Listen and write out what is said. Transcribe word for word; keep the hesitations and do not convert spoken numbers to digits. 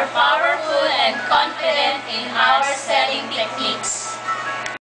are powerful and confident in our selling techniques.